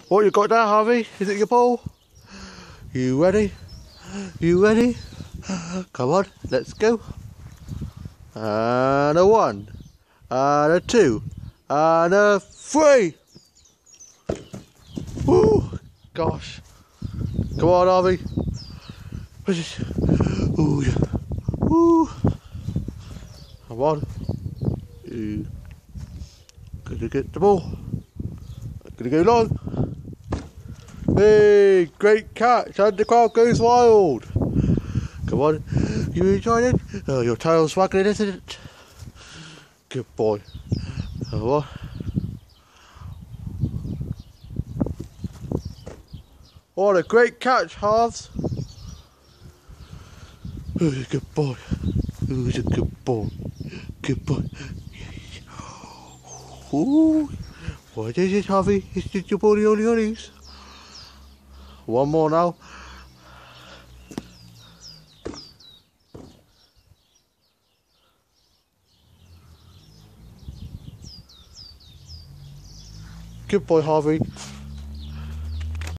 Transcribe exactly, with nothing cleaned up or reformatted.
What you got there, Harvey? Is it your ball? You ready? You ready? Come on, let's go. And a one, and a two, and a three. Woo! Gosh. Come on, Harvey. Ooh, yeah. Woo! Come on. You gonna get the ball. Gonna go long. Hey, great catch, and the crowd goes wild. Come on, you enjoyed it? Oh, your tail's waggling, isn't it? Good boy. Come on. What a great catch, Halves. Oh, good boy. Who's a good boy? Good boy. Ooh. What is it, Harvey? Is it your body on the ollies? One more now. Good boy, Harvey.